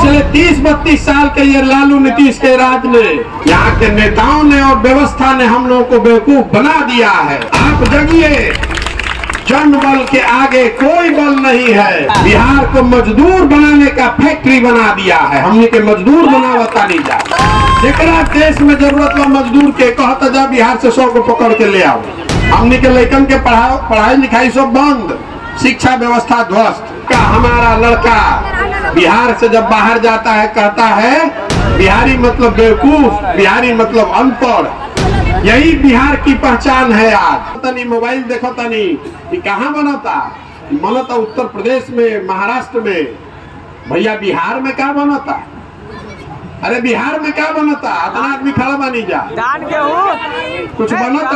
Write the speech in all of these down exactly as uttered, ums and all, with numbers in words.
पिछले तीस बत्तीस साल के ये लालू नीतीश के राज ने, यहाँ के नेताओं ने और व्यवस्था ने हम लोगों को बेवकूफ बना दिया है। आप जगिए, जन बल के आगे कोई बल नहीं है। बिहार को मजदूर बनाने का फैक्ट्री बना दिया है। हमने के मजदूर बनावता नहीं जा, जेकरा देश में जरूरत बा मजदूर के कहता जा बिहार से सौ को पकड़ के ले आओ। हमने के लड़कन के पढ़ाई पढ़ाई लिखाई सब बंद, शिक्षा व्यवस्था ध्वस्त। का हमारा लड़का बिहार से जब बाहर जाता है कहता है बिहारी मतलब बेवकूफ, बिहारी मतलब अनपढ़। यही बिहार की पहचान है। आज तनी मोबाइल देखो तनी कहाँ बनता बनता उत्तर प्रदेश में, महाराष्ट्र में। भैया बिहार में क्या बनता? अरे बिहार में क्या बनता? इतना आदमी खड़ा बनी जा धान गेहूं कुछ बनता?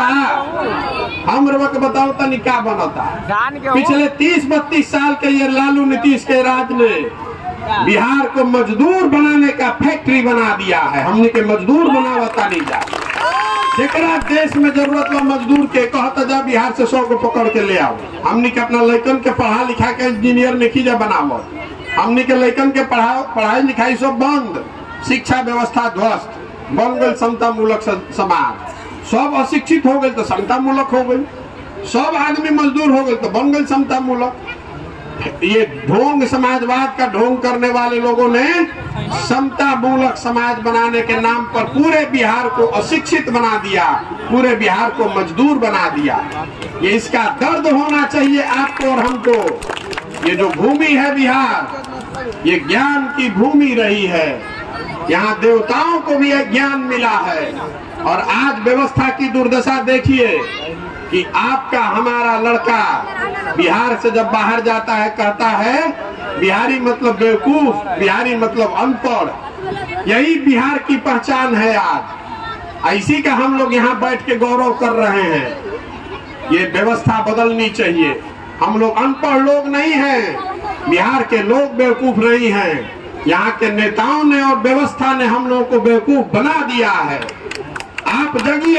हम रवक बताओ तनी क्या बनता? धान गेहूं पिछले तीस बत्तीस साल के ये लालू नीतीश के राज ने बिहार को मजदूर बनाने का फैक्ट्री बना दिया है। हमने के मजदूर बनावता नहीं जा, जेकरा देश में जरूरत बा मजदूर के कहता जा बिहार से सौ को पकड़ के ले आओ। हमने के अपना लड़कन के पढ़ा लिखा के इंजीनियर नहीं जा बनावो। हमने के लड़कन के पढ़ा पढ़ाई लिखाई सब बंद, शिक्षा व्यवस्था ध्वस्त। बन गए समता मूलक समाज। सब अशिक्षित हो गए तो समता मूलक हो गई, सब आदमी मजदूर हो गए तो बन गए समता मूलक। ये ढोंग समाजवाद का ढोंग करने वाले लोगों ने समता मूलक समाज बनाने के नाम पर पूरे बिहार को अशिक्षित बना दिया, पूरे बिहार को मजदूर बना दिया। ये इसका दर्द होना चाहिए आपको और हमको। ये जो भूमि है बिहार, ये ज्ञान की भूमि रही है। यहाँ देवताओं को भी एक ज्ञान मिला है। और आज व्यवस्था की दुर्दशा देखिए कि आपका हमारा लड़का बिहार से जब बाहर जाता है कहता है बिहारी मतलब बेवकूफ, बिहारी मतलब अनपढ़। यही बिहार की पहचान है। आज ऐसी का हम लोग यहाँ बैठ के गौरव कर रहे हैं। ये व्यवस्था बदलनी चाहिए। हम लोग अनपढ़ लोग नहीं हैं, बिहार के लोग बेवकूफ नहीं हैं। यहाँ के नेताओं ने और व्यवस्था ने हम लोगों को बेवकूफ बना दिया है। आप जगिए,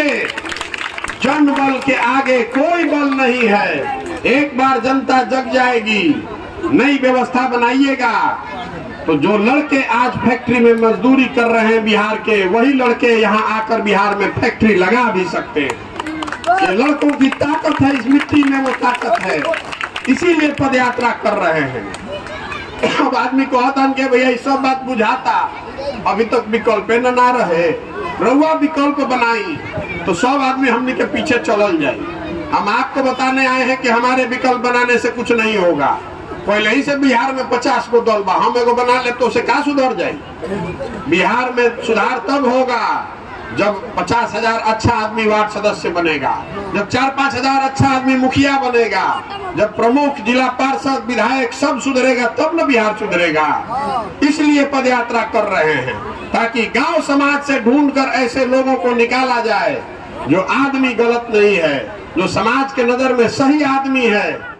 जन बल के आगे कोई बल नहीं है। एक बार जनता जग जाएगी, नई व्यवस्था बनाइएगा तो जो लड़के आज फैक्ट्री में मजदूरी कर रहे हैं बिहार के, वही लड़के यहाँ आकर बिहार में फैक्ट्री लगा भी सकते हैं। ये लड़कों की ताकत है, इस मिट्टी में वो ताकत है, इसीलिए पदयात्रा कर रहे हैं। अब आदमी को कहता कि भैया ये सब बात बुझाता, अभी तक विकल्प न ना रहे, रउआ विकल्प बनाई तो सब आदमी हमने के पीछे चलल जाए। हम आपको बताने आए हैं कि हमारे विकल्प बनाने से कुछ नहीं होगा। पहले ही से बिहार में पचास को दल बा, हम एगो बना ले तो उसे क्या सुधर जाए? बिहार में सुधार तब होगा जब पचास हजार अच्छा आदमी वार्ड सदस्य बनेगा, जब चार पांच हजार अच्छा आदमी मुखिया बनेगा, जब प्रमुख जिला पार्षद विधायक सब सुधरेगा, तब न बिहार सुधरेगा। इसलिए पदयात्रा कर रहे हैं ताकि गांव समाज से ढूंढकर ऐसे लोगों को निकाला जाए जो आदमी गलत नहीं है, जो समाज के नजर में सही आदमी है।